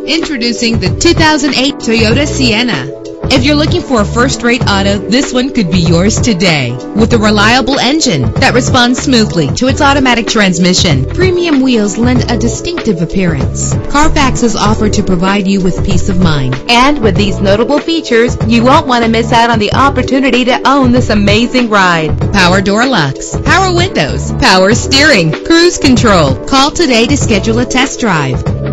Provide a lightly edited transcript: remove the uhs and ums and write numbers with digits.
Introducing the 2008 Toyota Sienna. If you're looking for a first-rate auto, this one could be yours today. With a reliable engine that responds smoothly to its automatic transmission, premium wheels lend a distinctive appearance. Carfax is offered to provide you with peace of mind. And with these notable features, you won't want to miss out on the opportunity to own this amazing ride. Power door locks, power windows, power steering, cruise control. Call today to schedule a test drive.